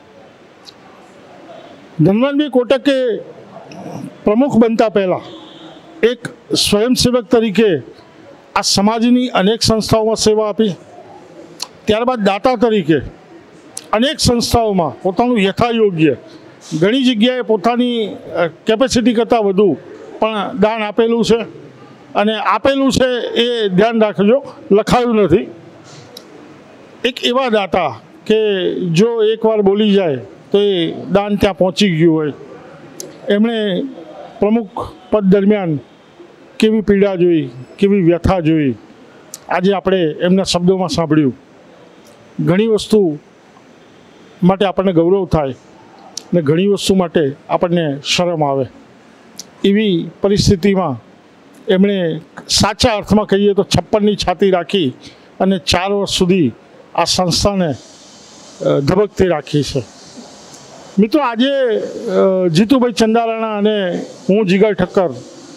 ધનવાનભાઈ કોટકે પ્રમુખ બનતા પહેલાં એક સ્વયંસેવક તરીકે આ સમાજની અનેક સંસ્થાઓમાં સેવા આપી. ત્યારબાદ દાતા તરીકે અનેક સંસ્થાઓમાં પોતાનું યથાયોગ્ય ઘણી જગ્યાએ પોતાની કેપેસિટી કરતાં વધુ પણ દાન આપેલું છે. અને આપેલું છે એ ધ્યાન રાખજો, લખાયું નથી. એક એવા દાતા કે જો એકવાર બોલી જાય તો એ દાન ત્યાં પહોંચી ગયું હોય. એમણે પ્રમુખ પદ દરમિયાન કેવી પીડા જોઈ, કેવી વ્યથા જોઈ, આજે આપણે એમના શબ્દોમાં સાંભળ્યું. ઘણી વસ્તુ માટે આપણને ગૌરવ થાય ને ઘણી વસ્તુ માટે આપણને શરમ આવે. એવી પરિસ્થિતિમાં એમણે સાચા અર્થમાં કહીએ તો 56ની છાતી રાખી અને 4 વર્ષ સુધી આ સંસ્થાને ધબકતી રાખી છે. મિત્રો, આજે જીતુભાઈ ચંદારાણા અને હું જીગર ઠક્કર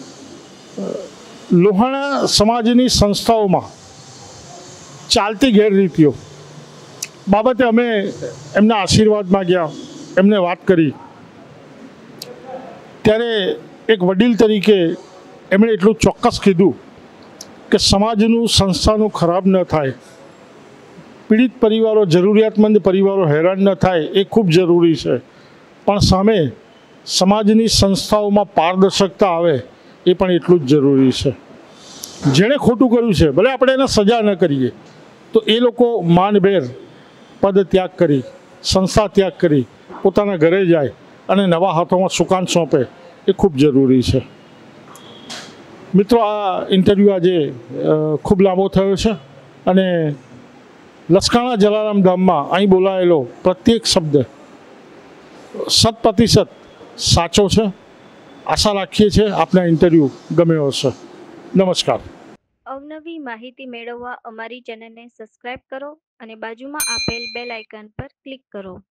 લોહાણા સમાજની સંસ્થાઓમાં ચાલતી ગેરરીતિઓ બાબતે અમે એમના આશીર્વાદ માગ્યા, એમને વાત કરી. ત્યારે એક વડીલ તરીકે એમણે એટલું ચોક્કસ કીધું કે સમાજનું, સંસ્થાનું ખરાબ ન થાય, પીડિત પરિવારો, જરૂરિયાતમંદ પરિવારો હેરાન ન થાય એ ખૂબ જરૂરી છે. પણ સામે સમાજની સંસ્થાઓમાં પારદર્શકતા આવે એ પણ એટલું જ જરૂરી છે. જેણે ખોટું કર્યું છે ભલે આપણે એને સજા ન કરીએ તો એ લોકો માનભેર પદ ત્યાગ કરી, સંસ્થા ત્યાગ કરી પોતાના ઘરે જાય અને નવા હાથોમાં સુકાન સોંપે એ ખૂબ જરૂરી છે. મિત્રો, આ ઇન્ટરવ્યૂ આજે ખૂબ લાંબો થયો છે અને લસકાણા જલારામ ધામમાં અહીં બોલાયેલો પ્રત્યેક શબ્દ 100% સાચો છે. આશા રાખીએ છીએ આપના ઇન્ટરવ્યૂ ગમ્યો હશે. નમસ્કાર. અવનવી માહિતી મેળવવા અમારી ચેનલને સબસ્ક્રાઇબ કરો અને બાજુમાં આપેલ બેલ આઇકન પર ક્લિક કરો.